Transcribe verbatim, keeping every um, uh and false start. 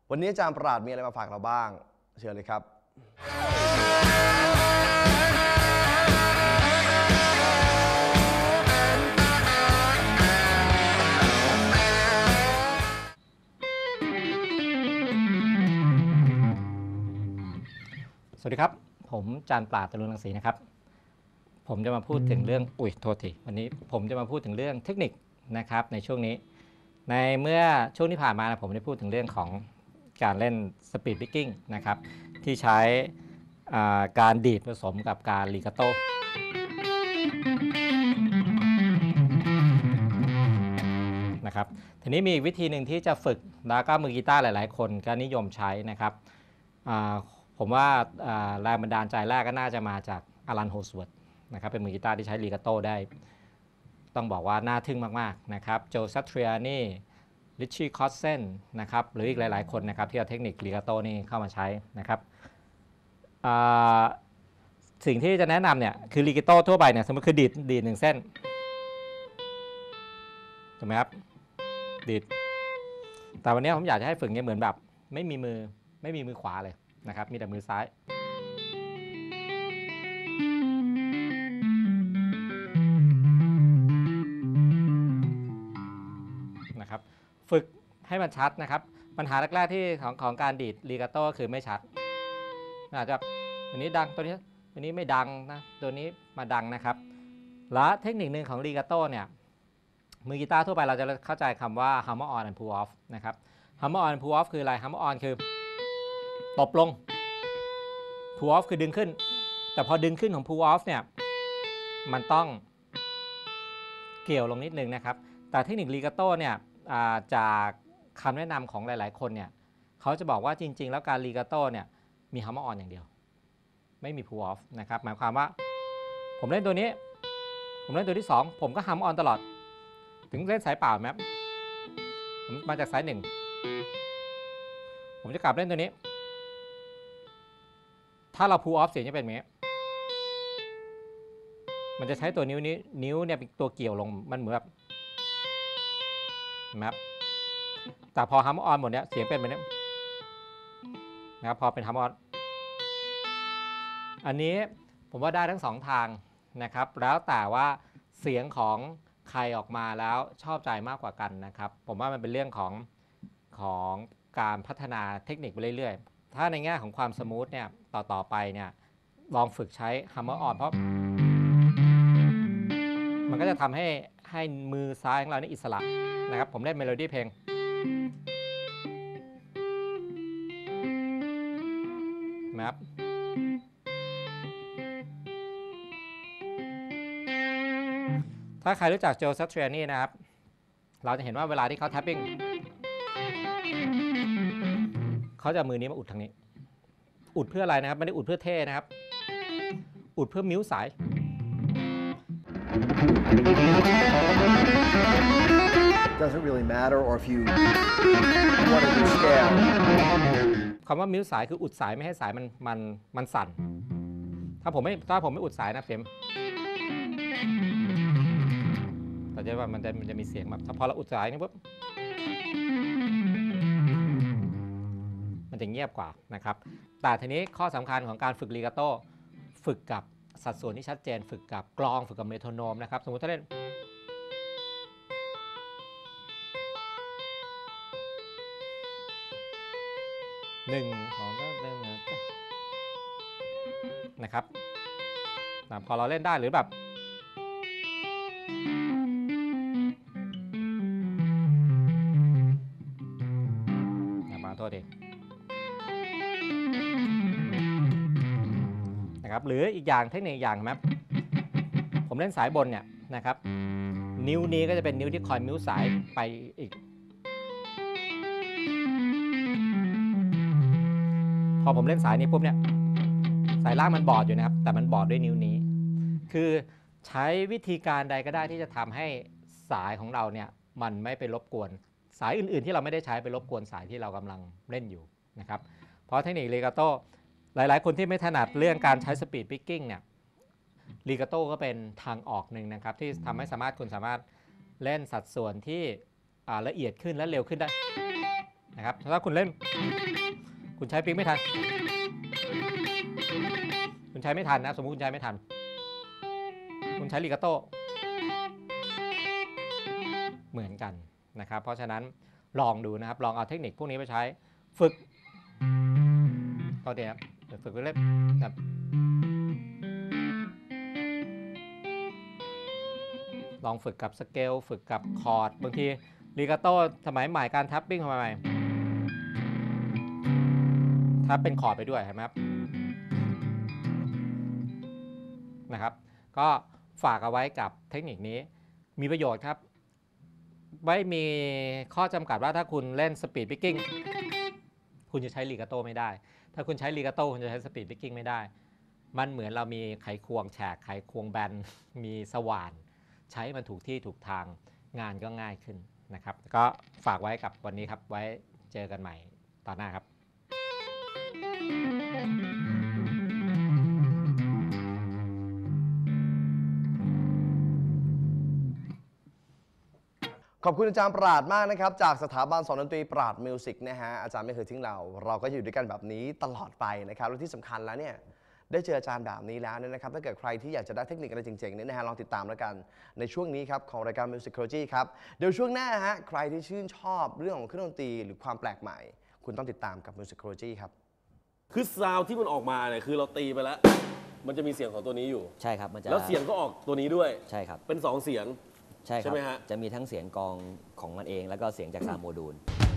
วันนี้อาจารย์ปราดมีอะไรมาฝากเราบ้างเชิญเลยครับสวัสดีครับผมอาจารย์ปราด ตรุณรังสีนะครับผมจะมาพูดถึงเรื่องอุ๊ยโทษทีวันนี้ผมจะมาพูดถึงเรื่องเทคนิคนะครับในช่วงนี้ในเมื่อช่วงที่ผ่านมานะผมได้พูดถึงเรื่องของการเล่นสปีดบิ๊กกิ้งนะครับที่ใช้การดีดผสมกับการลีกาโตนะครับทีนี้มีอีกวิธีหนึ่งที่จะฝึกแล้วก็มือกีตาร์หลายๆคนก็นิยมใช้นะครับผมว่าแรงบันดาลใจแรกก็น่าจะมาจากอลัน โฮสเวิร์ธนะครับเป็นมือกีตาร์ที่ใช้ลีกาโตได้ต้องบอกว่าน่าทึ่งมากๆนะครับโจ ซัตเทรียนีริชชี่ คอสเซนนะครับหรืออีกหลายๆคนนะครับที่เอาเทคนิคลีกาโตนี่เข้ามาใช้นะครับสิ่งที่จะแนะนำเนี่ยคือลีกาโตทั่วไปเนี่ยสมมติคือดีดดีดหนึ่งเส้นถูกไหมครับดีดแต่วันนี้ผมอยากจะให้ฝึกเนี่ยเหมือนแบบไม่มีมือไม่มีมือขวาเลยนะครับมีแต่มือซ้ายนะครับฝึกให้มันชัดนะครับปัญหาแรกๆที่ของของการดีดลีกาโต้คือไม่ชัดอาจจะตัวนี้ดังตัวนี้ตัวนี้ไม่ดังนะตัวนี้มาดังนะครับและเทคนิคหนึ่งของลีกาโต้เนี่ยมือกีตาร์ทั่วไปเราจะเข้าใจคำว่า hammer on and pull off นะครับ hammer on and pull off คืออะไร hammer on คือตบลง pull off คือดึงขึ้นแต่พอดึงขึ้นของ pull off เนี่ยมันต้องเกี่ยวลงนิดนึงนะครับแต่เทคนิคลีกาโต้เนี่ยจากคำแนะนำของหลายๆคนเนี่ยเขาจะบอกว่าจริงๆแล้วการลีกาโต้เนี่ยมี hammer on อย่างเดียวไม่มี pull off นะครับหมายความว่าผมเล่นตัวนี้ผมเล่นตัวที่สองผมก็ hammer on ตลอดถึงเล่นสายเปล่าไหมผมมาจากสายหนึ่งผมจะกลับเล่นตัวนี้ถ้าเรา pull off เสียงจะเป็นแบบนี้มันจะใช้ตัวนิ้วนี้นิ้วเนี่ยเป็นตัวเกี่ยวลงมันเหมือนแบบนะครับแต่พอ hammer on หมดเนี้ยเสียงเป็นแบบนี้นะครับพอเป็น hammer on อันนี้ผมว่าได้ทั้งสองทางนะครับแล้วแต่ว่าเสียงของใครออกมาแล้วชอบใจมากกว่ากันนะครับผมว่ามันเป็นเรื่องของของการพัฒนาเทคนิคไปเรื่อยๆถ้าในแง่ของความสมูทเนี่ยต่อต่อไปเนี่ยลองฝึกใช้ hammer on เพราะมันก็จะทำให้ให้มือซ้ายของเรานี่อิสระนะครับผมเล่นเมโลดี้เพลงนะครับถ้าใครรู้จักโจ ซัตเทรียนีนะครับเราจะเห็นว่าเวลาที่เขาแท็ปปิ้งเขาจะมือนี้มาอุดทางนี้อุดเพื่ออะไรนะครับไม่ได้อุดเพื่อเท่นะครับอุดเพื่อมิ้วสาย doesn't really matter or if you want to do scale คำว่ามิ้วสายคืออุดสายไม่ให้สายมันมันมันสั่นถ้าผมไม่ถ้าผมไม่อุดสายนะเสียงแต่จะว่ามันจะมันจะมีเสียงแบบพอเราอุดสายนี่ปุ๊บมันจะเงียบกว่านะครับแต่ทีนี้ข้อสำคัญของการฝึกลีกาโต้ฝึกกับสัดส่วนที่ชัดเจนฝึกกับกลองฝึกกับเมโทรโนมนะครับสมมติถ้าเล่นหนึ่งของก็เล่นนะครับพอเราเล่นได้หรือแบบมาโทษดีนะครับหรืออีกอย่างเทคนิคอย่างครับผมเล่นสายบนเนี่ยนะครับนิ้วนี้ก็จะเป็นนิ้วที่คอยมิ้วสายไปอีกพอผมเล่นสายนี้ปุ๊บเนี่ยสายล่างมันบอดอยู่นะครับแต่มันบอดด้วยนิ้วนี้คือใช้วิธีการใดก็ได้ที่จะทำให้สายของเราเนี่ยมันไม่ไปรบกวนสายอื่นๆที่เราไม่ได้ใช้ไปรบกวนสายที่เรากำลังเล่นอยู่นะครับเพราะเทคนิคลีกาโต้หลายๆคนที่ไม่ถนัดเรื่องการใช้สปีดพิกกิ้งเนี่ยลีกาโต้ก็เป็นทางออกหนึ่งนะครับที่ทำให้สามารถคุณสามารถเล่นสัดส่วนที่ละเอียดขึ้นและเร็วขึ้นได้นะครับถ้าคุณเล่นคุณใช้ปิกไม่ทันคุณใช้ไม่ทันนะสมมุติคุณใช้ไม่ทันคุณใช้ลีกาโต้เหมือนกันนะครับเพราะฉะนั้นลองดูนะครับลองเอาเทคนิคพวกนี้ไปใช้ฝึกก็เดี๋ยวฝึกไปเล่นแบบลองฝึกกับสเกลฝึกกับคอร์ดบางทีลีกาโต้สมัยใหม่การทับปิ้งทำไมทับเป็นคอร์ดไปด้วยเห็นไหมครับนะครับก็ฝากเอาไว้กับเทคนิคนี้มีประโยชน์ครับไม่มีข้อจำกัดว่าถ้าคุณเล่นสปีดปิกกิ้งคุณจะใช้ลีกาโต้ไม่ได้ถ้าคุณใช้ลีกาโต้คุณจะใช้สปีดปิกกิ้งไม่ได้มันเหมือนเรามีไขควงแฉกไขควงแบนมีสว่านใช้มันถูกที่ถูกทางงานก็ง่ายขึ้นนะครับก็ฝากไว้กับวันนี้ครับไว้เจอกันใหม่ตอนหน้าครับขอบคุณอาจารย์ปราดมากนะครับจากสถาบันสอนดนตรีปราดมิวสิกนะฮะอาจารย์ไม่เคยทิ้งเราเราก็อยู่ด้วยกันแบบนี้ตลอดไปนะครับและที่สำคัญแล้วเนี่ยได้เจออาจารย์แบบนี้แล้วเนี่ยนะครับถ้าเกิดใครที่อยากจะได้เทคนิคอะไรเจ๋งๆเนี่ยนะฮะลองติดตามแล้วกันในช่วงนี้ครับของรายการ Musicology ครับเดี๋ยวช่วงหน้าฮะใครที่ชื่นชอบเรื่องของเครื่องดนตรีหรือความแปลกใหม่คุณต้องติดตามกับ Musicology ครับคือซาวด์ที่มันออกมาเนี่ยคือเราตีไปแล้วมันจะมีเสียงของตัวนี้อยู่ใช่ครับมันจะแล้วเสียงก็ออกตัวนี้ด้วยใช่ครับเป็นสองเสียงใช่คใช่รับไหมฮะจะมีทั้งเสียงกลองของมันเองแล้วก็เสียงจากซาวด์โมดูล